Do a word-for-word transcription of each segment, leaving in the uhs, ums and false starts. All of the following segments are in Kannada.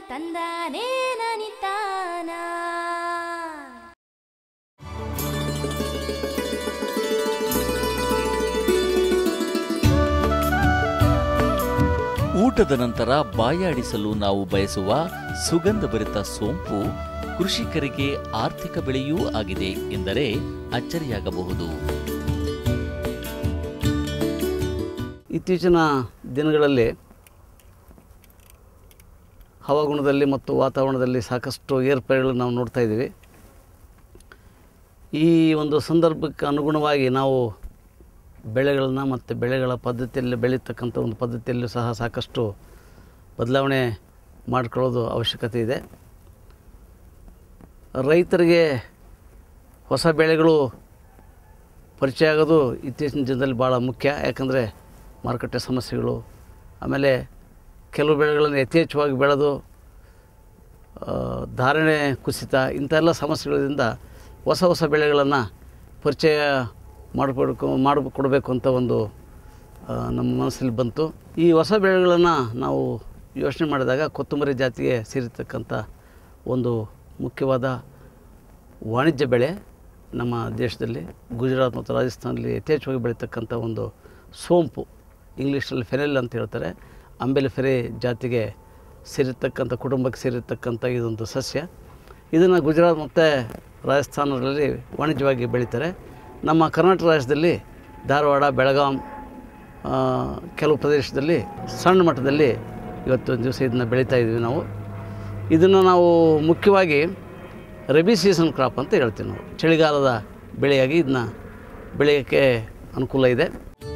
ತಂದಾನೇ ನನಿತಾನ. ಊಟದ ನಂತರ ಬಾಯಾಡಿಸಲು ನಾವು ಬಯಸುವ ಸುಗಂಧಭರಿತ ಸೋಂಪು ಕೃಷಿಕರಿಗೆ ಆರ್ಥಿಕ ಬೆಳೆಯೂ ಆಗಿದೆ ಎಂದರೆ ಅಚ್ಚರಿಯಾಗಬಹುದು. ಇತ್ತೀಚಿನ ದಿನಗಳಲ್ಲಿ ಹವಾಗುಣದಲ್ಲಿ ಮತ್ತು ವಾತಾವರಣದಲ್ಲಿ ಸಾಕಷ್ಟು ಏರ್ಪೇರುಗಳು ನಾವು ನೋಡ್ತಾ ಇದ್ದೀವಿ. ಈ ಒಂದು ಸಂದರ್ಭಕ್ಕೆ ಅನುಗುಣವಾಗಿ ನಾವು ಬೆಳೆಗಳನ್ನು ಮತ್ತು ಬೆಳೆಗಳ ಪದ್ಧತಿಯಲ್ಲಿ ಬೆಳೀತಕ್ಕಂಥ ಒಂದು ಪದ್ಧತಿಯಲ್ಲೂ ಸಹ ಸಾಕಷ್ಟು ಬದಲಾವಣೆ ಮಾಡಿಕೊಳ್ಳೋದು ಅವಶ್ಯಕತೆ ಇದೆ. ರೈತರಿಗೆ ಹೊಸ ಬೆಳೆಗಳು ಪರಿಚಯ ಆಗೋದು ಇತ್ತೀಚಿನ ದಿನದಲ್ಲಿ ಭಾಳ ಮುಖ್ಯ. ಯಾಕಂದರೆ ಮಾರುಕಟ್ಟೆ ಸಮಸ್ಯೆಗಳು, ಆಮೇಲೆ ಕೆಲವು ಬೆಳೆಗಳನ್ನು ಯಥೇಚ್ಛವಾಗಿ ಬೆಳೆದು ಧಾರಣೆ ಕುಸಿತ, ಇಂಥ ಎಲ್ಲ ಸಮಸ್ಯೆಗಳಿಂದ ಹೊಸ ಹೊಸ ಬೆಳೆಗಳನ್ನು ಪರಿಚಯ ಮಾಡಿಕೊಡ್ಕೊ ಮಾಡಿಕೊಡ್ಬೇಕು ಅಂತ ಒಂದು ನಮ್ಮ ಮನಸ್ಸಲ್ಲಿ ಬಂತು. ಈ ಹೊಸ ಬೆಳೆಗಳನ್ನು ನಾವು ಯೋಚನೆ ಮಾಡಿದಾಗ ಕೊತ್ತಂಬರಿ ಜಾತಿಗೆ ಸೇರಿರ್ತಕ್ಕಂಥ ಒಂದು ಮುಖ್ಯವಾದ ವಾಣಿಜ್ಯ ಬೆಳೆ ನಮ್ಮ ದೇಶದಲ್ಲಿ ಗುಜರಾತ್ ಮತ್ತು ರಾಜಸ್ಥಾನದಲ್ಲಿ ಯಥೇಚ್ಛವಾಗಿ ಬೆಳೀತಕ್ಕಂಥ ಒಂದು ಸೋಂಪು, ಇಂಗ್ಲೀಷಲ್ಲಿ ಫೆನೆಲ್ ಅಂತ ಹೇಳ್ತಾರೆ, ಅಂಬೆಲಿಫೆರೆ ಜಾತಿಗೆ ಸೇರಿರ್ತಕ್ಕಂಥ ಕುಟುಂಬಕ್ಕೆ ಸೇರಿರ್ತಕ್ಕಂಥ ಇದೊಂದು ಸಸ್ಯ. ಇದನ್ನು ಗುಜರಾತ್ ಮತ್ತು ರಾಜಸ್ಥಾನದಲ್ಲಿ ವಾಣಿಜ್ಯವಾಗಿ ಬೆಳೀತಾರೆ. ನಮ್ಮ ಕರ್ನಾಟಕ ರಾಜ್ಯದಲ್ಲಿ ಧಾರವಾಡ, ಬೆಳಗಾಂ, ಕೆಲವು ಪ್ರದೇಶದಲ್ಲಿ ಸಣ್ಣ ಮಟ್ಟದಲ್ಲಿ ಇವತ್ತು ದಿವಸ ಇದನ್ನು ಬೆಳೀತಾ ಇದ್ವಿ ನಾವು. ಇದನ್ನು ನಾವು ಮುಖ್ಯವಾಗಿ ರಬಿ ಸೀಸನ್ ಕ್ರಾಪ್ ಅಂತ ಹೇಳ್ತೀವಿ ನಾವು. ಚಳಿಗಾಲದ ಬೆಳೆಯಾಗಿ ಇದನ್ನ ಬೆಳೆಯೋಕ್ಕೆ ಅನುಕೂಲ ಇದೆ.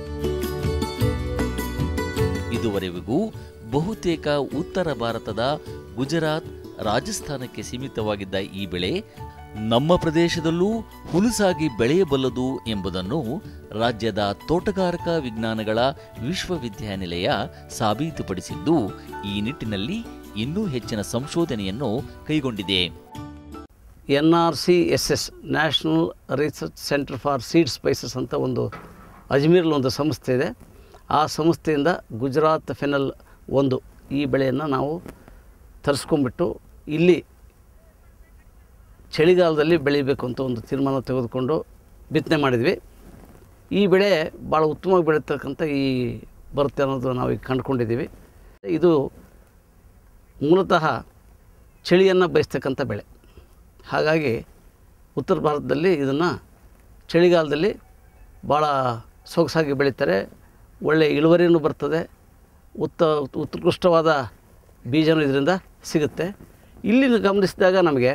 ಇದುವರೆಗೂ ಬಹುತೇಕ ಉತ್ತರ ಭಾರತದ ಗುಜರಾತ್, ರಾಜಸ್ಥಾನಕ್ಕೆ ಸೀಮಿತವಾಗಿದ್ದ ಈ ಬೆಳೆ ನಮ್ಮ ಪ್ರದೇಶದಲ್ಲೂ ಹುಲುಸಾಗಿ ಬೆಳೆಯಬಲ್ಲದು ಎಂಬುದನ್ನು ರಾಜ್ಯದ ತೋಟಗಾರಿಕಾ ವಿಜ್ಞಾನಗಳ ವಿಶ್ವವಿದ್ಯಾನಿಲಯ ಸಾಬೀತುಪಡಿಸಿದ್ದು, ಈ ನಿಟ್ಟಿನಲ್ಲಿ ಇನ್ನೂ ಹೆಚ್ಚಿನ ಸಂಶೋಧನೆಯನ್ನು ಕೈಗೊಂಡಿದೆ. N R C S S national research centre for seed spices ಅಂತ ಒಂದು ಅಜ್ಮೀರಲ್ಲಿ ಒಂದು ಸಂಸ್ಥೆ ಇದೆ. ಆ ಸಂಸ್ಥೆಯಿಂದ ಗುಜರಾತ್ ಫೆನಲ್ ಒಂದು ಈ ಬೆಳೆಯನ್ನು ನಾವು ತರಿಸ್ಕೊಂಡ್ಬಿಟ್ಟು ಇಲ್ಲಿ ಚಳಿಗಾಲದಲ್ಲಿ ಬೆಳೀಬೇಕು ಅಂತ ಒಂದು ತೀರ್ಮಾನ ತೆಗೆದುಕೊಂಡು ಬಿತ್ತನೆ ಮಾಡಿದ್ವಿ. ಈ ಬೆಳೆ ಭಾಳ ಉತ್ತಮವಾಗಿ ಬೆಳೀತಕ್ಕಂಥ ಈ ಬರುತ್ತೆ ಅನ್ನೋದು ನಾವು ಈಗ ಕಂಡುಕೊಂಡಿದ್ದೀವಿ. ಇದು ಮೂಲತಃ ಚಳಿಯನ್ನು ಬಯಸ್ತಕ್ಕಂಥ ಬೆಳೆ. ಹಾಗಾಗಿ ಉತ್ತರ ಭಾರತದಲ್ಲಿ ಇದನ್ನು ಚಳಿಗಾಲದಲ್ಲಿ ಭಾಳ ಸೊಗಸಾಗಿ ಬೆಳೀತಾರೆ. ಒಳ್ಳೆಯ ಇಳುವರಿಯೂ ಬರ್ತದೆ. ಉತ್ತ ಉತ್ಕೃಷ್ಟವಾದ ಬೀಜನೂ ಇದರಿಂದ ಸಿಗುತ್ತೆ. ಇಲ್ಲಿ ಗಮನಿಸಿದಾಗ ನಮಗೆ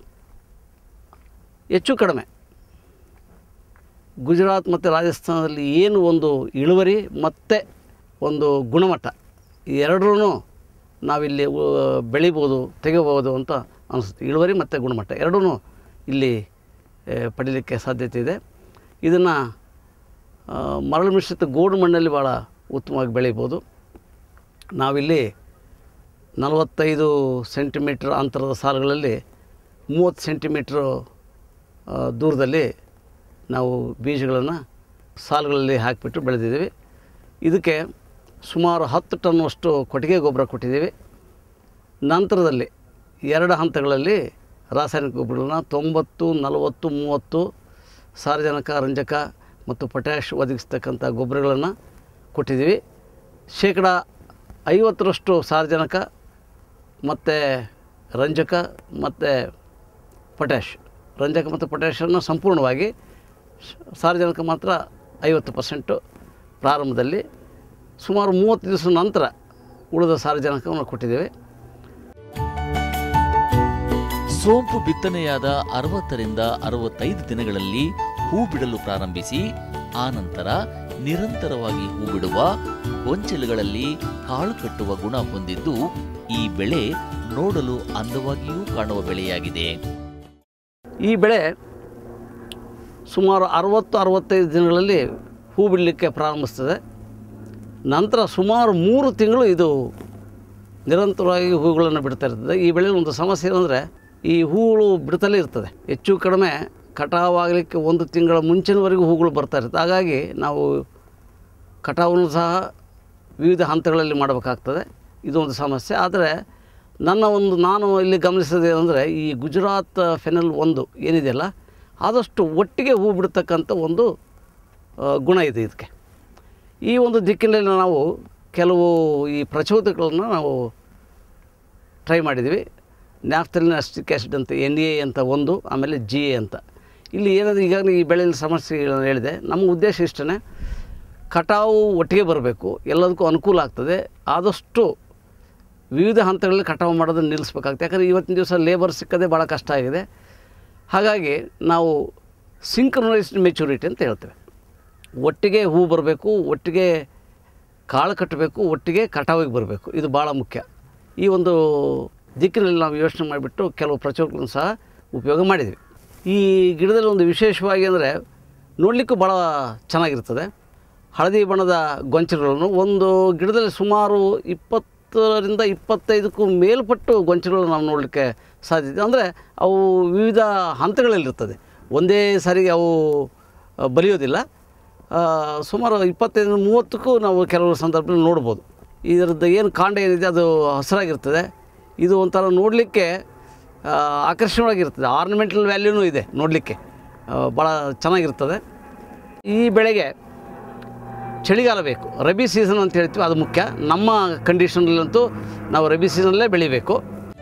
ಹೆಚ್ಚು ಕಡಿಮೆ ಗುಜರಾತ್ ಮತ್ತು ರಾಜಸ್ಥಾನದಲ್ಲಿ ಏನು ಒಂದು ಇಳುವರಿ ಮತ್ತು ಒಂದು ಗುಣಮಟ್ಟ ಈ ಎರಡರೂ ನಾವಿಲ್ಲಿ ಬೆಳಿಬೋದು, ತೆಗಿಬೋದು ಅಂತ ಅನಿಸುತ್ತೆ. ಇಳುವರಿ ಮತ್ತು ಗುಣಮಟ್ಟ ಎರಡೂ ಇಲ್ಲಿ ಪಡೀಲಿಕ್ಕೆ ಸಾಧ್ಯತೆ ಇದೆ. ಇದನ್ನು ಮರಳು ಮಿಶ್ರಿತ ಗೋಡು ಮಣ್ಣಲ್ಲಿ ಭಾಳ ಉತ್ತಮವಾಗಿ ಬೆಳೀಬೋದು. ನಾವಿಲ್ಲಿ ನಲವತ್ತೈದು ಸೆಂಟಿಮೀಟ್ರ್ ಅಂತರದ ಸಾಲುಗಳಲ್ಲಿ ಮೂವತ್ತು ಸೆಂಟಿಮೀಟ್ರು ದೂರದಲ್ಲಿ ನಾವು ಬೀಜಗಳನ್ನು ಸಾಲುಗಳಲ್ಲಿ ಹಾಕಿಬಿಟ್ಟು ಬೆಳೆದಿದ್ದೀವಿ. ಇದಕ್ಕೆ ಸುಮಾರು ಹತ್ತು ಟನ್ನಷ್ಟು ಕೊಟ್ಟಿಗೆ ಗೊಬ್ಬರ ಕೊಟ್ಟಿದ್ದೀವಿ. ನಂತರದಲ್ಲಿ ಎರಡು ಹಂತಗಳಲ್ಲಿ ರಾಸಾಯನಿಕ ಗೊಬ್ಬರಗಳನ್ನ ತೊಂಬತ್ತು ನಲವತ್ತು ಮೂವತ್ತು ಸಾರಜನಕ, ರಂಜಕ ಮತ್ತು ಪೊಟ್ಯಾಷ್ ಒದಗಿಸ್ತಕ್ಕಂಥ ಗೊಬ್ಬರಗಳನ್ನು ಕೊಟ್ಟಿದ್ದೀವಿ. ಶೇಕಡ ಐವತ್ತರಷ್ಟು ಸಾರಜನಕ ಮತ್ತು ರಂಜಕ ಮತ್ತು ಪೊಟ್ಯಾಷ್ ರಂಜಕ ಮತ್ತು ಪೊಟ್ಯಾಷನ್ನು ಸಂಪೂರ್ಣವಾಗಿ, ಸಾರಜನಕ ಮಾತ್ರ ಐವತ್ತು ಪರ್ಸೆಂಟು ಪ್ರಾರಂಭದಲ್ಲಿ, ಸುಮಾರು ಮೂವತ್ತು ದಿವಸ ನಂತರ ಉಳಿದ ಸಾರಜನಕವನ್ನು ಕೊಟ್ಟಿದ್ದೇವೆ. ಸೋಂಪು ಬಿತ್ತನೆಯಾದ ಅರವತ್ತರಿಂದ ಅರವತ್ತೈದು ದಿನಗಳಲ್ಲಿ ಹೂ ಬಿಡಲು ಪ್ರಾರಂಭಿಸಿ ಆನಂತರ ನಿರಂತರವಾಗಿ ಹೂ ಬಿಡುವ ಗೊಂಚಲುಗಳಲ್ಲಿ ಕಾಳು ಕಟ್ಟುವ ಗುಣ ಹೊಂದಿದ್ದು ಈ ಬೆಳೆ ನೋಡಲು ಅಂದವಾಗಿಯೂ ಕಾಣುವ ಬೆಳೆಯಾಗಿದೆ. ಈ ಬೆಳೆ ಸುಮಾರು ಅರವತ್ತು ಅರವತ್ತೈದು ದಿನಗಳಲ್ಲಿ ಹೂ ಬಿಡಲಿಕ್ಕೆ ಪ್ರಾರಂಭಿಸ್ತದೆ. ನಂತರ ಸುಮಾರು ಮೂರು ತಿಂಗಳು ಇದು ನಿರಂತರವಾಗಿ ಹೂಗಳನ್ನು ಬಿಡ್ತಾ ಇರ್ತದೆ. ಈ ಬೆಳೆಯಲ್ಲಿ ಒಂದು ಸಮಸ್ಯೆ ಏನಂದರೆ ಈ ಹೂಗಳು ಬಿಡ್ತಲೇ ಇರ್ತದೆ. ಹೆಚ್ಚು ಕಡಿಮೆ ಕಟಾವಾಗಲಿಕ್ಕೆ ಒಂದು ತಿಂಗಳ ಮುಂಚಿನವರೆಗೂ ಹೂಗಳು ಬರ್ತಾ ಇರ್ತದೆ. ಹಾಗಾಗಿ ನಾವು ಕಟಾವನ್ನು ಸಹ ವಿವಿಧ ಹಂತಗಳಲ್ಲಿ ಮಾಡಬೇಕಾಗ್ತದೆ. ಇದು ಒಂದು ಸಮಸ್ಯೆ. ಆದರೆ ನನ್ನ ಒಂದು ನಾನು ಇಲ್ಲಿ ಗಮನಿಸೋದು ಏನಂದರೆ ಈ ಗುಜರಾತ್ ಫೆನಲ್ ಒಂದು ಏನಿದೆಯಲ್ಲ ಆದಷ್ಟು ಒಟ್ಟಿಗೆ ಹೂ ಬಿಡ್ತಕ್ಕಂಥ ಒಂದು ಗುಣ ಇದೆ ಇದಕ್ಕೆ. ಈ ಒಂದು ದಿಕ್ಕಿನಲ್ಲಿ ನಾವು ಕೆಲವು ಈ ಪ್ರಚೋದಕಗಳನ್ನು ನಾವು ಟ್ರೈ ಮಾಡಿದ್ವಿ. ನ್ಯಾಫ್ಥಲಿನ್ ಅಸ್ಟಿಕ್ ಆ್ಯಸಿಡ್ ಅಂತ ಎನ್ ಎ ಅಂತ ಒಂದು, ಆಮೇಲೆ ಜಿ ಎ ಅಂತ. ಇಲ್ಲಿ ಏನಾದರೂ ಈಗಾಗಲೇ ಈ ಬೆಳೆಯಲ್ಲಿ ಸಮಸ್ಯೆಗಳನ್ನು ಹೇಳಿದೆ. ನಮ್ಮ ಉದ್ದೇಶ ಇಷ್ಟೇ, ಕಟಾವು ಒಟ್ಟಿಗೆ ಬರಬೇಕು, ಎಲ್ಲದಕ್ಕೂ ಅನುಕೂಲ ಆಗ್ತದೆ. ಆದಷ್ಟು ವಿವಿಧ ಹಂತಗಳಲ್ಲಿ ಕಟಾವು ಮಾಡೋದನ್ನು ನಿಲ್ಲಿಸ್ಬೇಕಾಗ್ತದೆ. ಯಾಕಂದರೆ ಇವತ್ತಿನ ದಿವಸ ಲೇಬರ್ ಸಿಕ್ಕದೆ ಭಾಳ ಕಷ್ಟ ಆಗಿದೆ. ಹಾಗಾಗಿ ನಾವು ಸಿಂಕ್ರೊನೈಸ್ಡ್ ಮೆಚುರಿಟಿ ಅಂತ ಹೇಳ್ತೇವೆ. ಒಟ್ಟಿಗೆ ಹೂ ಬರಬೇಕು, ಒಟ್ಟಿಗೆ ಕಾಳು ಕಟ್ಟಬೇಕು, ಒಟ್ಟಿಗೆ ಕಟಾವಿಗೆ ಬರಬೇಕು. ಇದು ಭಾಳ ಮುಖ್ಯ. ಈ ಒಂದು ದಿಕ್ಕಿನಲ್ಲಿ ನಾವು ಯೋಚನೆ ಮಾಡಿಬಿಟ್ಟು ಕೆಲವು ಪ್ರಚೋದಕಗಳನ್ನು ಸಹ ಉಪಯೋಗ ಮಾಡಿದ್ವಿ. ಈ ಗಿಡದಲ್ಲಿ ಒಂದು ವಿಶೇಷವಾಗಿ ಅಂದರೆ ನೋಡಲಿಕ್ಕೂ ಭಾಳ ಚೆನ್ನಾಗಿರ್ತದೆ. ಹಳದಿ ಬಣ್ಣದ ಗೊಂಚಲುಗಳನ್ನು ಒಂದು ಗಿಡದಲ್ಲಿ ಸುಮಾರು ಇಪ್ಪತ್ತರಿಂದ ಇಪ್ಪತ್ತೈದಕ್ಕೂ ಮೇಲ್ಪಟ್ಟು ಗೊಂಚಲುಗಳು ನಾವು ನೋಡಲಿಕ್ಕೆ ಸಾಧ್ಯತೆ. ಅಂದರೆ ಅವು ವಿವಿಧ ಹಂತಗಳಲ್ಲಿರ್ತದೆ, ಒಂದೇ ಸಾರಿಗೆ ಅವು ಬಲಿಯೋದಿಲ್ಲ. ಸುಮಾರು ಇಪ್ಪತ್ತೈದು ಮೂವತ್ತಕ್ಕೂ ನಾವು ಕೆಲವು ಸಂದರ್ಭದಲ್ಲಿ ನೋಡ್ಬೋದು. ಇದರದ್ದು ಏನು ಕಾಂಡ ಏನಿದೆ ಅದು ಹಸಿರಾಗಿರ್ತದೆ. ಇದು ಒಂಥರ ನೋಡಲಿಕ್ಕೆ ಆಕರ್ಷಣೀಯವಾಗಿರ್ತದೆ. ಆರ್ನಮೆಂಟಲ್ ವ್ಯಾಲ್ಯೂನೂ ಇದೆ, ನೋಡಲಿಕ್ಕೆ ಭಾಳ ಚೆನ್ನಾಗಿರ್ತದೆ. ಈ ಬೆಳೆಗೆ ಚಳಿಗಾಲ ಬೇಕು, ರಬಿ ಸೀಸನ್ ಅಂತ ಹೇಳ್ತೀವಿ, ಅದು ಮುಖ್ಯ. ನಮ್ಮ ಕಂಡೀಷನಲ್ಲಂತೂ ನಾವು ರಬಿ ಸೀಸನಲ್ಲೇ ಬೆಳಿಬೇಕು.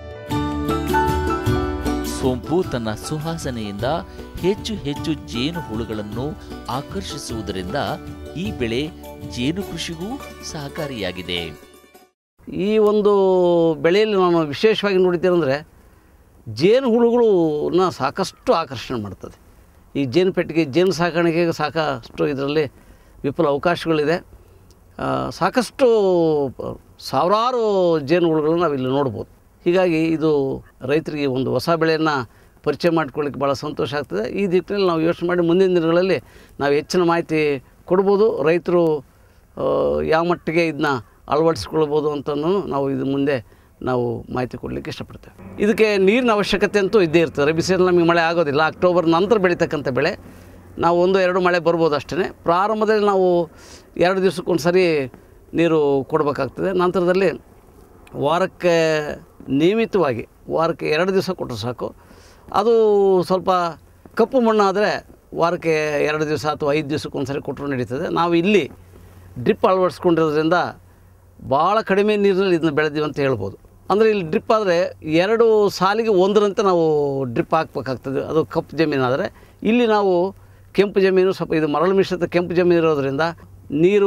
ಸೋಂಪು ತನ್ನ ಸುವಾಸನೆಯಿಂದ ಹೆಚ್ಚು ಹೆಚ್ಚು ಜೇನು ಹುಳುಗಳನ್ನು ಆಕರ್ಷಿಸುವುದರಿಂದ ಈ ಬೆಳೆ ಜೇನು ಕೃಷಿಗೂ ಸಹಕಾರಿಯಾಗಿದೆ. ಈ ಒಂದು ಬೆಳೆಯಲ್ಲಿ ನಾನು ವಿಶೇಷವಾಗಿ ನೋಡಿದ್ದೇನೆ ಅಂದರೆ ಜೇನು ಹುಳುಗಳನ್ನ ಸಾಕಷ್ಟು ಆಕರ್ಷಣೆ ಮಾಡ್ತದೆ. ಈ ಜೇನು ಪೆಟ್ಟಿಗೆ ಜೇನು ಸಾಕಾಣಿಕೆಗೆ ಸಾಕಷ್ಟು ಇದರಲ್ಲಿ ವಿಪುಲ ಅವಕಾಶಗಳಿದೆ. ಸಾಕಷ್ಟು ಸಾವಿರಾರು ಜೇನು ಹುಳುಗಳನ್ನು ನಾವಿಲ್ಲಿ ನೋಡ್ಬೋದು. ಹೀಗಾಗಿ ಇದು ರೈತರಿಗೆ ಒಂದು ಹೊಸ ಬೆಳೆಯನ್ನು ಪರಿಚಯ ಮಾಡ್ಕೊಳ್ಳಿಕ್ಕೆ ಭಾಳ ಸಂತೋಷ ಆಗ್ತದೆ. ಈ ದಿಕ್ಕಿನಲ್ಲಿ ನಾವು ಯೋಚನೆ ಮಾಡಿ ಮುಂದಿನ ದಿನಗಳಲ್ಲಿ ನಾವು ಹೆಚ್ಚಿನ ಮಾಹಿತಿ ಕೊಡ್ಬೋದು. ರೈತರು ಯಾವ ಮಟ್ಟಿಗೆ ಇದನ್ನ ಅಳವಡಿಸ್ಕೊಳ್ಬೋದು ಅಂತಲೂ ನಾವು ಇದು ಮುಂದೆ ನಾವು ಮಾಹಿತಿ ಕೊಡಲಿಕ್ಕೆ ಇಷ್ಟಪಡ್ತೇವೆ. ಇದಕ್ಕೆ ನೀರಿನ ಅವಶ್ಯಕತೆ ಅಂತೂ ಇದ್ದೇ ಇರ್ತದೆ. ರಬಿ ಸೀಸನ್ ನಮಗೆ ಮಳೆ ಆಗೋದಿಲ್ಲ. ಅಕ್ಟೋಬರ್ ನಂತರ ಬೆಳೀತಕ್ಕಂಥ ಬೆಳೆ. ನಾವು ಒಂದು ಎರಡು ಮಳೆ ಬರ್ಬೋದು ಅಷ್ಟೇ. ಪ್ರಾರಂಭದಲ್ಲಿ ನಾವು ಎರಡು ದಿವಸಕ್ಕೊಂದು ಸರಿ ನೀರು ಕೊಡಬೇಕಾಗ್ತದೆ. ನಂತರದಲ್ಲಿ ವಾರಕ್ಕೆ ನಿಯಮಿತವಾಗಿ ವಾರಕ್ಕೆ ಎರಡು ದಿವಸ ಕೊಟ್ಟರೆ ಸಾಕು. ಅದು ಸ್ವಲ್ಪ ಕಪ್ಪು ಮಣ್ಣಾದರೆ ವಾರಕ್ಕೆ ಎರಡು ದಿವಸ ಅಥವಾ ಐದು ದಿವಸಕ್ಕೊಂದು ಸರಿ ಕೊಟ್ಟರು ನಡೀತದೆ. ನಾವು ಇಲ್ಲಿ ಡ್ರಿಪ್ ಅಳವಡಿಸ್ಕೊಂಡಿರೋದ್ರಿಂದ ಭಾಳ ಕಡಿಮೆ ನೀರಿನಲ್ಲಿ ಇದನ್ನ ಬೆಳೆದೀವಿ ಅಂತ ಹೇಳ್ಬೋದು. ಅಂದರೆ ಇಲ್ಲಿ ಡ್ರಿಪ್ ಆದರೆ ಎರಡು ಸಾಲಿಗೆ ಒಂದರಂತೆ ನಾವು ಡ್ರಿಪ್ ಹಾಕಬೇಕಾಗ್ತದೆ, ಅದು ಕಪ್ಪು ಜಮೀನಾದರೆ. ಇಲ್ಲಿ ನಾವು ಕೆಂಪು ಜಮೀನು, ಸ್ವಲ್ಪ ಇದು ಮರಳು ಮಿಶ್ರಿತ ಕೆಂಪು ಜಮೀನು ಇರೋದರಿಂದ ನೀರು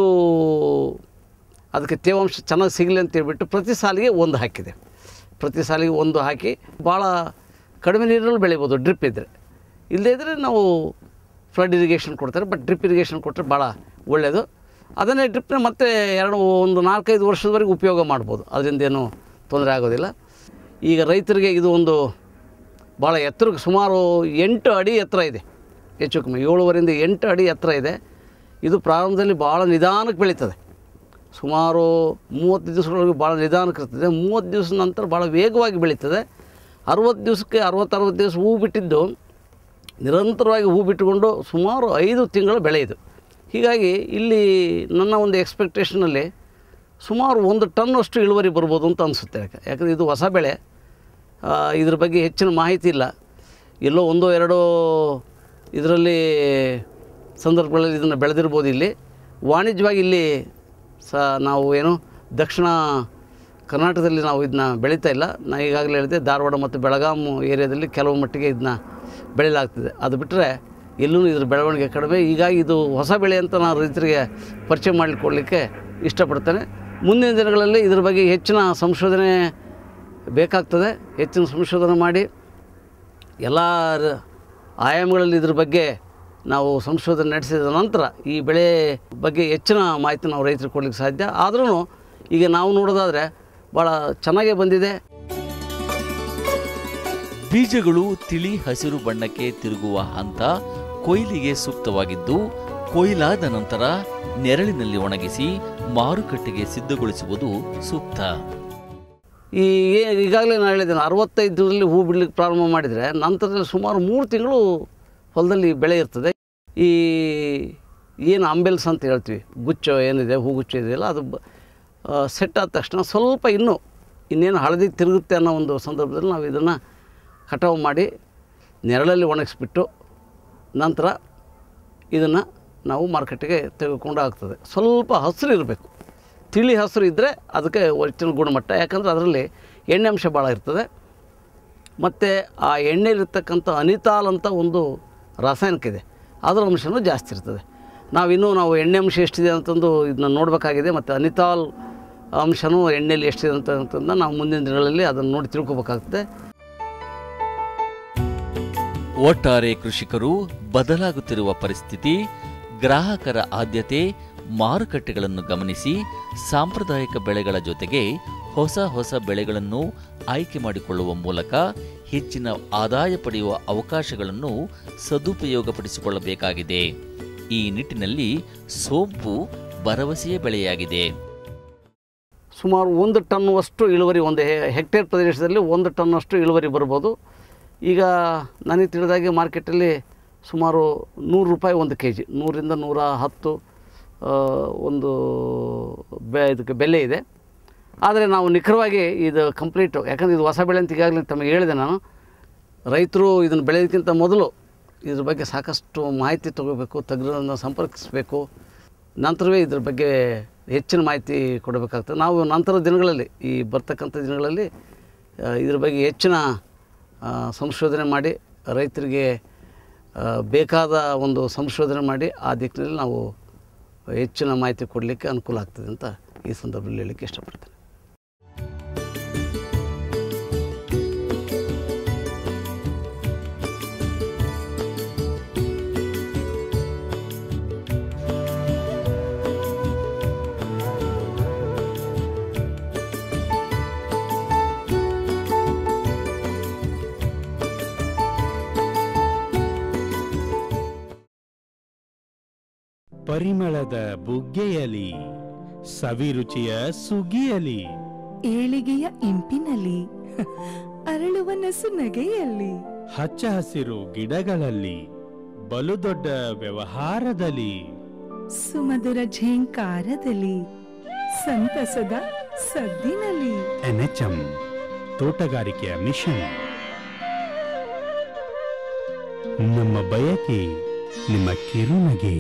ಅದಕ್ಕೆ ತೇವಾಂಶ ಚೆನ್ನಾಗಿ ಸಿಗಲಿ ಅಂತೇಳ್ಬಿಟ್ಟು ಪ್ರತಿ ಸಾಲಿಗೆ ಒಂದು ಹಾಕಿದೆ. ಪ್ರತಿ ಸಾಲಿಗೆ ಒಂದು ಹಾಕಿ ಭಾಳ ಕಡಿಮೆ ನೀರಲ್ಲಿ ಬೆಳಿಬೋದು ಡ್ರಿಪ್ ಇದ್ದರೆ. ಇಲ್ಲದೇ ಇದ್ದರೆ ನಾವು ಫ್ಲಡ್ ಇರಿಗೇಷನ್ ಕೊಡ್ತಾರೆ, ಬಟ್ ಡ್ರಿಪ್ ಇರಿಗೇಷನ್ ಕೊಟ್ಟರೆ ಭಾಳ ಒಳ್ಳೆಯದು. ಅದನ್ನೇ ಡ್ರಿಪ್ನ ಮತ್ತೆ ಎರಡು ಒಂದು ನಾಲ್ಕೈದು ವರ್ಷದವರೆಗೆ ಉಪಯೋಗ ಮಾಡ್ಬೋದು, ಅದರಿಂದ ಏನೂ ತೊಂದರೆ ಆಗೋದಿಲ್ಲ. ಈಗ ರೈತರಿಗೆ ಇದು ಒಂದು ಭಾಳ ಎತ್ತರಕ್ಕೆ ಸುಮಾರು ಎಂಟು ಅಡಿ ಎತ್ತರ ಇದೆ, ಹೆಚ್ಚು ಕಮ್ಮಿ ಏಳುವರೆಯಿಂದ ಎಂಟು ಅಡಿ ಎತ್ತರ ಇದೆ. ಇದು ಪ್ರಾರಂಭದಲ್ಲಿ ಭಾಳ ನಿಧಾನಕ್ಕೆ ಬೆಳೀತದೆ. ಸುಮಾರು ಮೂವತ್ತು ದಿವಸಗಳಿಗೆ ಭಾಳ ನಿಧಾನಕ್ಕೆ ಇರ್ತದೆ. ಮೂವತ್ತು ದಿವಸದ ನಂತರ ಭಾಳ ವೇಗವಾಗಿ ಬೆಳೀತದೆ. ಅರುವತ್ತು ದಿವಸಕ್ಕೆ ಅರುವತ್ತು ಅರುವತ್ತು ದಿವಸ ಹೂ ಬಿಟ್ಟಿದ್ದು ನಿರಂತರವಾಗಿ ಹೂ ಬಿಟ್ಟುಕೊಂಡು ಸುಮಾರು ಐದು ತಿಂಗಳ ಬೆಳೆ ಇದು. ಹೀಗಾಗಿ ಇಲ್ಲಿ ನನ್ನ ಒಂದು ಎಕ್ಸ್ಪೆಕ್ಟೇಷನಲ್ಲಿ ಸುಮಾರು ಒಂದು ಟನ್ನಷ್ಟು ಇಳುವರಿ ಬರ್ಬೋದು ಅಂತ ಅನಿಸುತ್ತೆ. ಯಾಕೆ ಯಾಕಂದರೆ ಇದು ಹೊಸ ಬೆಳೆ, ಇದ್ರ ಬಗ್ಗೆ ಹೆಚ್ಚಿನ ಮಾಹಿತಿ ಇಲ್ಲ. ಎಲ್ಲೋ ಒಂದೋ ಎರಡೋ ಇದರಲ್ಲಿ ಸಂದರ್ಭಗಳಲ್ಲಿ ಇದನ್ನು ಬೆಳೆದಿರ್ಬೋದು. ಇಲ್ಲಿ ವಾಣಿಜ್ಯವಾಗಿ ಇಲ್ಲಿ ಸ ನಾವು ಏನು ದಕ್ಷಿಣ ಕರ್ನಾಟಕದಲ್ಲಿ ನಾವು ಇದನ್ನ ಬೆಳೀತಾ ಇಲ್ಲ. ನಾನು ಈಗಾಗಲೇ ಹೇಳಿದೆ, ಧಾರವಾಡ ಮತ್ತು ಬೆಳಗಾಂ ಏರಿಯಾದಲ್ಲಿ ಕೆಲವು ಮಟ್ಟಿಗೆ ಇದನ್ನ ಬೆಳೆಯಲಾಗ್ತಿದೆ. ಅದು ಬಿಟ್ಟರೆ ಎಲ್ಲೂ ಇದ್ರ ಬೆಳವಣಿಗೆ ಕಡಿಮೆ. ಹೀಗಾಗಿ ಇದು ಹೊಸ ಬೆಳೆ ಅಂತ ನಾನು ರೈತರಿಗೆ ಪರಿಚಯ ಮಾಡಿಕೊಡ್ಲಿಕ್ಕೆ ಇಷ್ಟಪಡ್ತೇನೆ. ಮುಂದಿನ ದಿನಗಳಲ್ಲಿ ಇದ್ರ ಬಗ್ಗೆ ಹೆಚ್ಚಿನ ಸಂಶೋಧನೆ ಬೇಕಾಗ್ತದೆ. ಹೆಚ್ಚಿನ ಸಂಶೋಧನೆ ಮಾಡಿ ಎಲ್ಲ ಆಯಾಮಗಳಲ್ಲಿ ಇದ್ರ ಬಗ್ಗೆ ನಾವು ಸಂಶೋಧನೆ ನಡೆಸಿದ ನಂತರ ಈ ಬೆಳೆ ಬಗ್ಗೆ ಹೆಚ್ಚಿನ ಮಾಹಿತಿ ನಾವು ರೈತರಿಗೆ ಕೊಡಲಿಕ್ಕೆ ಸಾಧ್ಯ. ಆದ್ರೂ ಈಗ ನಾವು ನೋಡೋದಾದರೆ ಭಾಳ ಚೆನ್ನಾಗೇ ಬಂದಿದೆ. ಬೀಜಗಳು ತಿಳಿ ಹಸಿರು ಬಣ್ಣಕ್ಕೆ ತಿರುಗುವ ಹಂತ ಕೊಯ್ಲಿಗೆ ಸೂಕ್ತವಾಗಿದ್ದು, ಕೊಯ್ಲಾದ ನಂತರ ನೆರಳಿನಲ್ಲಿ ಒಣಗಿಸಿ ಮಾರುಕಟ್ಟೆಗೆ ಸಿದ್ಧಗೊಳಿಸುವುದು ಸೂಕ್ತ. ಈ ಈಗಾಗಲೇ ನಾನು ಹೇಳಿದ್ದೇನೆ, ಅರವತ್ತೈದು ದಿನದಲ್ಲಿ ಹೂ ಬಿಡಲಿಕ್ಕೆ ಪ್ರಾರಂಭ ಮಾಡಿದರೆ ನಂತರದಲ್ಲಿ ಸುಮಾರು ಮೂರು ತಿಂಗಳು ಹೊಲದಲ್ಲಿ ಬೆಳೆ ಇರ್ತದೆ. ಈ ಏನು ಅಂಬೆಲ್ಸ್ ಅಂತ ಹೇಳ್ತೀವಿ, ಗುಚ್ಚ ಏನಿದೆ, ಹೂಗುಚ್ಚ ಇದೆಯಲ್ಲ, ಅದು ಸೆಟ್ ಆದ ತಕ್ಷಣ ಸ್ವಲ್ಪ ಇನ್ನೂ ಇನ್ನೇನು ಹಳದಿ ತಿರುಗುತ್ತೆ ಅನ್ನೋ ಒಂದು ಸಂದರ್ಭದಲ್ಲಿ ನಾವು ಇದನ್ನು ಕಟಾವು ಮಾಡಿ ನೆರಳಲ್ಲಿ ಒಣಗಿಸ್ಬಿಟ್ಟು ನಂತರ ಇದನ್ನು ನಾವು ಮಾರ್ಕೆಟಿಗೆ ತೆಗೆದುಕೊಂಡು ಆಗ್ತದೆ. ಸ್ವಲ್ಪ ಹಸಿರು ಇರಬೇಕು, ತಿಳಿ ಹಸಿರು ಇದ್ದರೆ ಅದಕ್ಕೆ ಒರಿಜಿನಲ್ ಗುಣಮಟ್ಟ. ಯಾಕಂದರೆ ಅದರಲ್ಲಿ ಎಣ್ಣೆ ಅಂಶ ಭಾಳ ಇರ್ತದೆ. ಮತ್ತು ಆ ಎಣ್ಣೆಲಿರ್ತಕ್ಕಂಥ ಅನಿತಾಲ್ ಅಂತ ಒಂದು ರಾಸಾಯನಿಕ ಇದೆ, ಅದರ ಅಂಶವೂ ಜಾಸ್ತಿ ಇರ್ತದೆ. ನಾವಿನ್ನೂ ನಾವು ಎಣ್ಣೆ ಅಂಶ ಎಷ್ಟಿದೆ ಅಂತಂದು ಇದನ್ನ ನೋಡಬೇಕಾಗಿದೆ. ಮತ್ತು ಅನಿತಾಲ್ ಅಂಶನೂ ಎಣ್ಣೆಯಲ್ಲಿ ಎಷ್ಟಿದೆ ಅಂತಂದು ನಾವು ಮುಂದಿನ ದಿನಗಳಲ್ಲಿ ಅದನ್ನು ನೋಡಿ ತಿಳ್ಕೊಬೇಕಾಗ್ತದೆ. ಒಟ್ಟಾರೆ ಕೃಷಿಕರು ಬದಲಾಗುತ್ತಿರುವ ಪರಿಸ್ಥಿತಿ, ಗ್ರಾಹಕರ ಆದ್ಯತೆ, ಮಾರುಕಟ್ಟೆಗಳನ್ನು ಗಮನಿಸಿ ಸಾಂಪ್ರದಾಯಿಕ ಬೆಳೆಗಳ ಜೊತೆಗೆ ಹೊಸ ಹೊಸ ಬೆಳೆಗಳನ್ನು ಆಯ್ಕೆ ಮಾಡಿಕೊಳ್ಳುವ ಮೂಲಕ ಹೆಚ್ಚಿನ ಆದಾಯ ಪಡೆಯುವ ಅವಕಾಶಗಳನ್ನು ಸದುಪಯೋಗಪಡಿಸಿಕೊಳ್ಳಬೇಕಾಗಿದೆ. ಈ ನಿಟ್ಟಿನಲ್ಲಿ ಸೋಂಪು ಭರವಸೆಯ ಬೆಳೆಯಾಗಿದೆ. ಸುಮಾರು ಒಂದು ಟನ್ನುವಷ್ಟು ಇಳುವರಿ, ಒಂದು ಹೆಕ್ಟೇರ್ ಪ್ರದೇಶದಲ್ಲಿ ಒಂದು ಟನ್ನಷ್ಟು ಇಳುವರಿ ಬರ್ಬೋದು. ಈಗ ನನಗೆ ತಿಳಿದಾಗೆ ಮಾರ್ಕೆಟಲ್ಲಿ ಸುಮಾರು ನೂರು ರೂಪಾಯಿ ಒಂದು ಕೆ ಜಿ, ನೂರಿಂದ ನೂರ ಹತ್ತು ಒಂದು ಬೆ ಇದಕ್ಕೆ ಬೆಲೆ ಇದೆ. ಆದರೆ ನಾವು ನಿಖರವಾಗಿ ಇದು ಕಂಪ್ಲೀಟು, ಯಾಕಂದರೆ ಇದು ಹೊಸ ಬೆಳೆ ಅಂತ ಈಗಾಗಲೇ ತಮಗೆ ಹೇಳಿದೆ ನಾನು. ರೈತರು ಇದನ್ನು ಬೆಳೆಯೋದಕ್ಕಿಂತ ಮೊದಲು ಇದ್ರ ಬಗ್ಗೆ ಸಾಕಷ್ಟು ಮಾಹಿತಿ ತೊಗೋಬೇಕು, ತಜ್ಞರನ್ನು ಸಂಪರ್ಕಿಸಬೇಕು, ನಂತರವೇ ಇದ್ರ ಬಗ್ಗೆ ಹೆಚ್ಚಿನ ಮಾಹಿತಿ ಕೊಡಬೇಕಾಗ್ತದೆ. ನಾವು ನಂತರ ದಿನಗಳಲ್ಲಿ, ಈ ಬರ್ತಕ್ಕಂಥ ದಿನಗಳಲ್ಲಿ ಇದ್ರ ಬಗ್ಗೆ ಹೆಚ್ಚಿನ ಸಂಶೋಧನೆ ಮಾಡಿ ರೈತರಿಗೆ ಬೇಕಾದ ಒಂದು ಸಂಶೋಧನೆ ಮಾಡಿ ಆ ದಿಕ್ಕಿನಲ್ಲಿ ನಾವು ಹೆಚ್ಚಿನ ಮಾಹಿತಿ ಕೊಡಲಿಕ್ಕೆ ಅನುಕೂಲ ಆಗ್ತದೆ ಅಂತ ಈ ಸಂದರ್ಭದಲ್ಲಿ ಹೇಳಲಿಕ್ಕೆ ಇಷ್ಟಪಡ್ತೇನೆ. ಪರಿಮಳದ ಬುಗ್ಗೆಯಲಿ, ಸವಿರುಚಿಯ ಸುಗ್ಗಿಯಲಿ, ಏಳಿಗೆಯ ಇಂಪಿನಲ್ಲಿ, ಅರಳುವ ನಸು ನಗೆಯಲ್ಲಿ, ಹಚ್ಚ ಹಸಿರು ಗಿಡಗಳಲ್ಲಿ, ಬಲು ದೊಡ್ಡ ವ್ಯವಹಾರದಲ್ಲಿ, ಸುಮಧುರ ಝೇಂಕಾರದಲ್ಲಿ, ಸಂತಸದ ಸದ್ದಿನಲ್ಲಿ. ಎನ್ಎಚ್ಎಂ ತೋಟಗಾರಿಕೆಯ ಮಿಷನ್. ನಮ್ಮ ಬಯಕೆ ನಿಮ್ಮ ಕಿರುನಗೆ.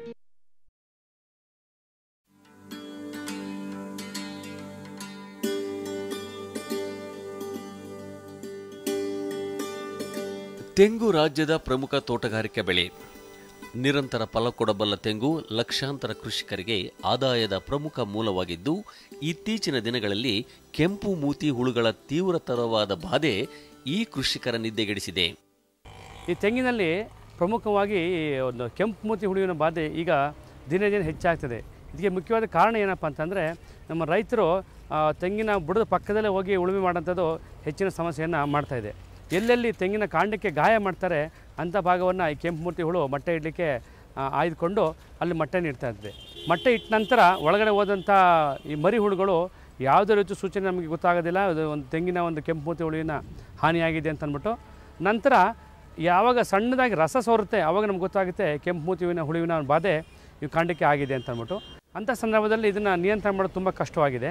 ತೆಂಗು ರಾಜ್ಯದ ಪ್ರಮುಖ ತೋಟಗಾರಿಕೆ ಬೆಳೆ. ನಿರಂತರ ಫಲ ಕೊಡಬಲ್ಲ ತೆಂಗು ಲಕ್ಷಾಂತರ ಕೃಷಿಕರಿಗೆ ಆದಾಯದ ಪ್ರಮುಖ ಮೂಲವಾಗಿದ್ದು, ಇತ್ತೀಚಿನ ದಿನಗಳಲ್ಲಿ ಕೆಂಪು ಮೂತಿ ಹುಳುಗಳ ತೀವ್ರತರವಾದ ಬಾಧೆ ಈ ಕೃಷಿಕರ ನಿದ್ದೆಗೆಡಿಸಿದೆ. ಈ ತೆಂಗಿನಲ್ಲಿ ಪ್ರಮುಖವಾಗಿ ಒಂದು ಕೆಂಪು ಮೂತಿ ಹುಳುವಿನ ಬಾಧೆ ಈಗ ದಿನೇ ದಿನ ಹೆಚ್ಚಾಗ್ತದೆ. ಇದಕ್ಕೆ ಮುಖ್ಯವಾದ ಕಾರಣ ಏನಪ್ಪ ಅಂತಂದರೆ, ನಮ್ಮ ರೈತರು ತೆಂಗಿನ ಬುಡದ ಪಕ್ಕದಲ್ಲೇ ಹೋಗಿ ಉಳುಮೆ ಮಾಡೋಂಥದ್ದು ಹೆಚ್ಚಿನ ಸಮಸ್ಯೆಯನ್ನು ಮಾಡ್ತಾಯಿದೆ. ಎಲ್ಲೆಲ್ಲಿ ತೆಂಗಿನ ಕಾಂಡಕ್ಕೆ ಗಾಯ ಮಾಡ್ತಾರೆ ಅಂಥ ಭಾಗವನ್ನು ಈ ಕೆಂಪು ಮೂತಿ ಹುಳು ಮೊಟ್ಟೆ ಇಡಲಿಕ್ಕೆ ಆಯ್ದುಕೊಂಡು ಅಲ್ಲಿ ಮೊಟ್ಟೆ ನೀಡ್ತಾ ಇರ್ತದೆ. ಮೊಟ್ಟೆ ಇಟ್ಟ ನಂತರ ಒಳಗಡೆ ಹೋದಂಥ ಈ ಮರಿ ಹುಳುಗಳು ಯಾವುದೇ ರೀತಿ ಸೂಚನೆ ನಮಗೆ ಗೊತ್ತಾಗೋದಿಲ್ಲ, ಅದು ಒಂದು ತೆಂಗಿನ ಒಂದು ಕೆಂಪು ಮೂತಿ ಹುಳುವಿನ ಹಾನಿಯಾಗಿದೆ ಅಂತ ಅಂದ್ಬಿಟ್ಟು. ನಂತರ ಯಾವಾಗ ಸಣ್ಣದಾಗಿ ರಸ ಸೋರುತ್ತೆ ಆವಾಗ ನಮ್ಗೆ ಗೊತ್ತಾಗುತ್ತೆ ಕೆಂಪು ಮೂತಿವಿನ ಹುಳುವಿನ ಬಾಧೆ ಈ ಕಾಂಡಕ್ಕೆ ಆಗಿದೆ ಅಂತ ಅಂದ್ಬಿಟ್ಟು. ಅಂಥ ಸಂದರ್ಭದಲ್ಲಿ ಇದನ್ನು ನಿಯಂತ್ರಣ ಮಾಡೋದು ತುಂಬ ಕಷ್ಟವಾಗಿದೆ.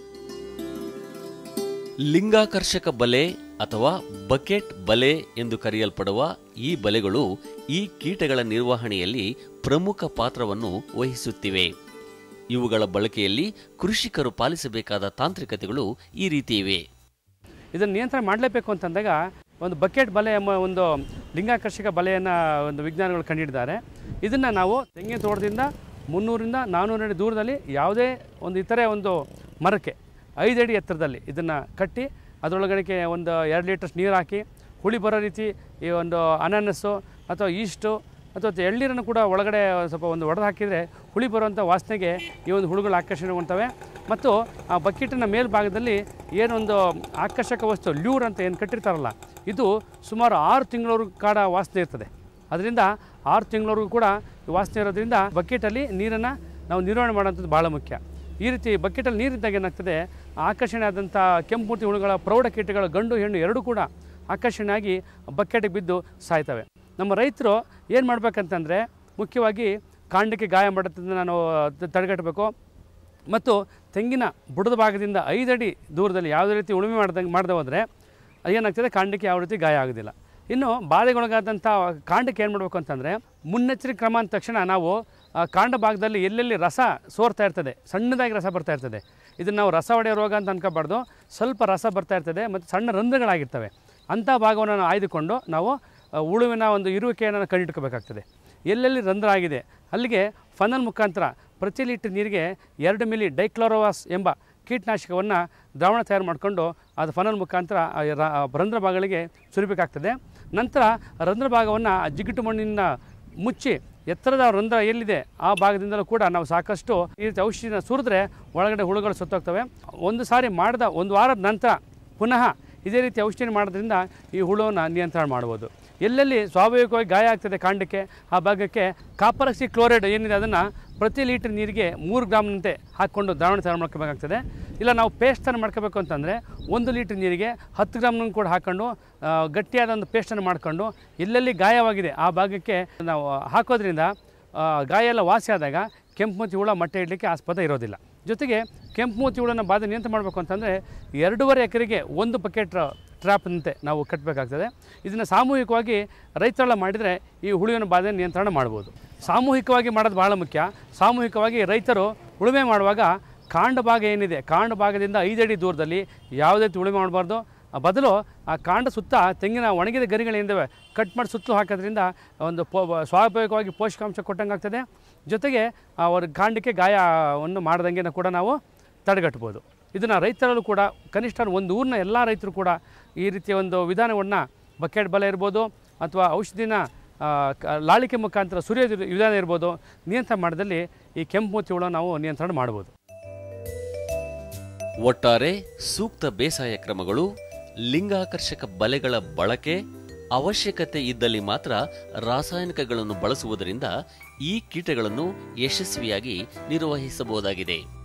ಲಿಂಗಾಕರ್ಷಕ ಬಲೆ ಅಥವಾ ಬಕೆಟ್ ಬಲೆ ಎಂದು ಕರೆಯಲ್ಪಡುವ ಈ ಬಲೆಗಳು ಈ ಕೀಟಗಳ ನಿರ್ವಹಣೆಯಲ್ಲಿ ಪ್ರಮುಖ ಪಾತ್ರವನ್ನು ವಹಿಸುತ್ತಿವೆ. ಇವುಗಳ ಬಳಕೆಯಲ್ಲಿ ಕೃಷಿಕರು ಪಾಲಿಸಬೇಕಾದ ತಾಂತ್ರಿಕತೆಗಳು ಈ ರೀತಿ ಇವೆ. ಇದನ್ನು ನಿಯಂತ್ರಣ ಮಾಡಲೇಬೇಕು ಅಂತಂದಾಗ ಒಂದು ಬಕೆಟ್ ಬಲೆ ಎಂಬ ಒಂದು ಲಿಂಗಾಕರ್ಷಕ ಬಲೆಯನ್ನು ಒಂದು ವಿಜ್ಞಾನಿಗಳು ಕಂಡುಹಿಡಿದ್ದಾರೆ. ಇದನ್ನು ನಾವು ತೆಂಗಿನ ತೋಟದಿಂದ ಮುನ್ನೂರಿಂದ ನಾನ್ನೂರು ಅಡಿ ದೂರದಲ್ಲಿ ಯಾವುದೇ ಒಂದು ಇತರೆ ಒಂದು ಮರಕ್ಕೆ ಐದು ಅಡಿ ಎತ್ತರದಲ್ಲಿ ಇದನ್ನು ಕಟ್ಟಿ ಅದರೊಳಗಡೆ ಒಂದು ಎರಡು ಲೀಟರ್ಸ್ ನೀರು ಹಾಕಿ ಹುಳಿ ಬರೋ ರೀತಿ ಈ ಒಂದು ಅನಾನಸ್ಸು ಅಥವಾ ಈಸ್ಟು ಅಥವಾ ಎಳ್ನೀರನ್ನು ಕೂಡ ಒಳಗಡೆ ಸ್ವಲ್ಪ ಒಂದು ಒಡೆದು ಹಾಕಿದರೆ ಹುಳಿ ಬರುವಂಥ ವಾಸನೆಗೆ ಈ ಒಂದು ಹುಳುಗಳು ಆಕರ್ಷಣೆಗೊಳ್ತವೆ. ಮತ್ತು ಆ ಬಕೆಟಿನ ಮೇಲ್ಭಾಗದಲ್ಲಿ ಏನೊಂದು ಆಕರ್ಷಕ ವಸ್ತು ಲ್ಯೂರ್ ಅಂತ ಏನು ಕಟ್ಟಿರ್ತಾರಲ್ಲ, ಇದು ಸುಮಾರು ಆರು ತಿಂಗಳವರೆಗೂ ಕಾಡ ವಾಸನೆ ಇರ್ತದೆ. ಅದರಿಂದ ಆರು ತಿಂಗಳವರೆಗೂ ಕೂಡ ವಾಸನೆ ಇರೋದ್ರಿಂದ ಬಕೆಟಲ್ಲಿ ನೀರನ್ನು ನಾವು ನಿರ್ವಹಣೆ ಮಾಡೋಂಥದ್ದು ಭಾಳ ಮುಖ್ಯ. ಈ ರೀತಿ ಬಕೆಟಲ್ಲಿ ನೀರಿದ್ದಾಗ ಏನಾಗ್ತದೆ, ಆಕರ್ಷಣೆ ಆದಂಥ ಕೆಂಪು ಮೂತಿ ಹುಳುಗಳ ಪ್ರೌಢ ಕೀಟಗಳ ಗಂಡು ಹೆಣ್ಣು ಎರಡೂ ಕೂಡ ಆಕರ್ಷಣೆಯಾಗಿ ಬಕೆಟಿಗೆ ಬಿದ್ದು ಸಾಯ್ತವೆ. ನಮ್ಮ ರೈತರು ಏನು ಮಾಡಬೇಕಂತಂದರೆ, ಮುಖ್ಯವಾಗಿ ಕಾಂಡಕ್ಕೆ ಗಾಯ ಮಾಡೋದನ್ನು ನಾವು ತಡೆಗಟ್ಟಬೇಕು ಮತ್ತು ತೆಂಗಿನ ಬುಡದ ಭಾಗದಿಂದ ಐದು ಅಡಿ ದೂರದಲ್ಲಿ ಯಾವುದೇ ರೀತಿ ಉಳುಮೆ ಮಾಡ್ದಂಗೆ ಮಾಡದೆ ಹೋದರೆ ಏನಾಗ್ತದೆ, ಕಾಂಡಕ್ಕೆ ಯಾವ ರೀತಿ ಗಾಯ ಆಗೋದಿಲ್ಲ. ಇನ್ನು ಬಾಧೆಗೊಳಗಾದಂಥ ಕಾಂಡಕ್ಕೆ ಏನು ಮಾಡಬೇಕು ಅಂತಂದರೆ, ಮುನ್ನೆಚ್ಚರಿಕೆ ಕ್ರಮ ಅಂದ ತಕ್ಷಣ ನಾವು ಕಾಂಡ ಭಾಗದಲ್ಲಿ ಎಲ್ಲೆಲ್ಲಿ ರಸ ಸೋರ್ತಾ ಇರ್ತದೆ, ಸಣ್ಣದಾಗಿ ರಸ ಬರ್ತಾ ಇರ್ತದೆ, ಇದನ್ನು ನಾವು ರಸ ಹೊಡೆಯೋ ರೋಗ ಅಂತ ಅನ್ಕೋಬಾರ್ದು. ಸ್ವಲ್ಪ ರಸ ಬರ್ತಾ ಇರ್ತದೆ ಮತ್ತು ಸಣ್ಣ ರಂಧ್ರಗಳಾಗಿರ್ತವೆ. ಅಂಥ ಭಾಗವನ್ನು ನಾವು ಆಯ್ದುಕೊಂಡು ನಾವು ಉಳುವಿನ ಒಂದು ಇರುವಿಕೆಯನ್ನು ಕಂಡುಹಿಡ್ಕೋಬೇಕಾಗ್ತದೆ. ಎಲ್ಲೆಲ್ಲಿ ರಂಧ್ರ ಆಗಿದೆ ಅಲ್ಲಿಗೆ ಫನಲ್ ಮುಖಾಂತರ ಪ್ರತಿ ಲೀಟರ್ ನೀರಿಗೆ ಎರಡು ಮಿಲಿ ಡೈಕ್ಲೋರೋವಾಸ್ ಎಂಬ ಕೀಟನಾಶಕವನ್ನು ದ್ರಾವಣ ತಯಾರು ಮಾಡಿಕೊಂಡು ಅದು ಫನಲ್ ಮುಖಾಂತರ ರಂಧ್ರ ಭಾಗಗಳಿಗೆ ಸುರಿಬೇಕಾಗ್ತದೆ. ನಂತರ ರಂಧ್ರ ಭಾಗವನ್ನು ಜಿಗುಟು ಮಣ್ಣಿನಿಂದ ಮುಚ್ಚಿ ಎತ್ತರದ ರಂಧ್ರ ಎಲ್ಲಿದೆ ಆ ಭಾಗದಿಂದಲೂ ಕೂಡ ನಾವು ಸಾಕಷ್ಟು ಈ ರೀತಿ ಔಷಧಿನ ಸುರಿದ್ರೆ ಒಳಗಡೆ ಹುಳುಗಳು ಸತ್ತೋಗ್ತವೆ. ಒಂದು ಸಾರಿ ಮಾಡಿದ ಒಂದು ವಾರದ ನಂತರ ಪುನಃ ಇದೇ ರೀತಿ ಔಷಧಿ ಮಾಡೋದ್ರಿಂದ ಈ ಹುಳುವನ್ನು ನಿಯಂತ್ರಣ ಮಾಡ್ಬೋದು. ಎಲ್ಲೆಲ್ಲಿ ಸ್ವಾಭಾವಿಕವಾಗಿ ಗಾಯ ಆಗ್ತದೆ ಕಾಂಡಕ್ಕೆ ಆ ಭಾಗಕ್ಕೆ ಕಾಪರಾಕ್ಸಿ ಕ್ಲೋರೈಡ್ ಏನಿದೆ ಅದನ್ನು ಪ್ರತಿ ಲೀಟರ್ ನೀರಿಗೆ ಮೂರು ಗ್ರಾಮ್ನಂತೆ ಹಾಕ್ಕೊಂಡು ದ್ರಾವಣ ತಯಾರು ಮಾಡ್ಕೋಬೇಕಾಗ್ತದೆ. ಇಲ್ಲ ನಾವು ಪೇಸ್ಟನ್ನು ಮಾಡ್ಕೋಬೇಕು ಅಂತಂದರೆ ಒಂದು ಲೀಟರ್ ನೀರಿಗೆ ಹತ್ತು ಗ್ರಾಮ್ನ ಕೂಡ ಹಾಕ್ಕೊಂಡು ಗಟ್ಟಿಯಾದ ಒಂದು ಪೇಸ್ಟನ್ನು ಮಾಡ್ಕೊಂಡು ಎಲ್ಲೆಲ್ಲಿ ಗಾಯವಾಗಿದೆ ಆ ಭಾಗಕ್ಕೆ ನಾವು ಹಾಕೋದ್ರಿಂದ ಗಾಯ ಎಲ್ಲ ವಾಸಿ ಆದಾಗ ಕೆಂಪು ಮೂತಿ ಹುಳ ಮೊಟ್ಟೆ ಇಡಲಿಕ್ಕೆ ಆಸ್ಪದ ಇರೋದಿಲ್ಲ. ಜೊತೆಗೆ ಕೆಂಪು ಮೂತಿ ಹುಳನ ಬಾಧೆ ನಿಯಂತ್ರಣ ಮಾಡಬೇಕು ಅಂತಂದರೆ ಎರಡೂವರೆ ಎಕರೆಗೆ ಒಂದು ಬಕೆಟ್ ಟ್ರ್ಯಾಪ್ನಂತೆ ನಾವು ಕಟ್ಟಬೇಕಾಗ್ತದೆ. ಇದನ್ನು ಸಾಮೂಹಿಕವಾಗಿ ರೈತರೆಲ್ಲ ಮಾಡಿದರೆ ಈ ಹುಳುವಿನ ಬಾಧೆ ನಿಯಂತ್ರಣ ಮಾಡ್ಬೋದು. ಸಾಮೂಹಿಕವಾಗಿ ಮಾಡೋದು ಭಾಳ ಮುಖ್ಯ. ಸಾಮೂಹಿಕವಾಗಿ ರೈತರು ಉಳುಮೆ ಮಾಡುವಾಗ ಕಾಂಡ ಭಾಗ ಏನಿದೆ, ಕಾಂಡ ಭಾಗದಿಂದ ಐದು ಅಡಿ ದೂರದಲ್ಲಿ ಯಾವುದೇ ರೀತಿ ಉಳುಮೆ ಮಾಡಬಾರ್ದು. ಬದಲು ಆ ಕಾಂಡ ಸುತ್ತ ತೆಂಗಿನ ಒಣಗಿದ ಗರಿಗಳೇನಿದ್ದಾವೆ ಕಟ್ ಮಾಡಿ ಸುತ್ತಲೂ ಹಾಕೋದ್ರಿಂದ ಒಂದು ಪೋ ಸ್ವಾಭಾವಿಕವಾಗಿ ಪೋಷಕಾಂಶ ಕೊಟ್ಟಂಗೆ ಆಗ್ತದೆ. ಜೊತೆಗೆ ಅವ್ರ ಕಾಂಡಕ್ಕೆ ಗಾಯವನ್ನು ಮಾಡ್ದಂಗೆ ಕೂಡ ನಾವು ತಡೆಗಟ್ಬೋದು. ಇದನ್ನು ರೈತರಲ್ಲೂ ಕೂಡ ಕನಿಷ್ಠ ಒಂದು ಊರಿನ ಎಲ್ಲ ರೈತರು ಕೂಡ ಈ ರೀತಿಯ ಒಂದು ವಿಧಾನವನ್ನು ಬಕೆಟ್ ಬಲೆ ಇರ್ಬೋದು ಅಥವಾ ಔಷಧಿನ ಲಾಳಿಕೆ ಮುಖಾಂತರ ಸುರಿಯೋದು ವಿಧಾನ ಇರ್ಬೋದು ನಿಯಂತ್ರಣ ಮಾಡಿದಲ್ಲಿ ಈ ಕೆಂಪು ಮೂತಿ ಹುಳ ನಾವು ನಿಯಂತ್ರಣ ಮಾಡ್ಬೋದು. ಒಟ್ಟಾರೆ ಸೂಕ್ತ ಬೇಸಾಯ ಕ್ರಮಗಳು, ಲಿಂಗಾಕರ್ಷಕ ಬಲೆಗಳ ಬಳಕೆ, ಅವಶ್ಯಕತೆ ಇದ್ದಲ್ಲಿ ಮಾತ್ರ ರಾಸಾಯನಿಕಗಳನ್ನು ಬಳಸುವುದರಿಂದ ಈ ಕೀಟಗಳನ್ನು ಯಶಸ್ವಿಯಾಗಿ ನಿರ್ವಹಿಸಬಹುದಾಗಿದೆ.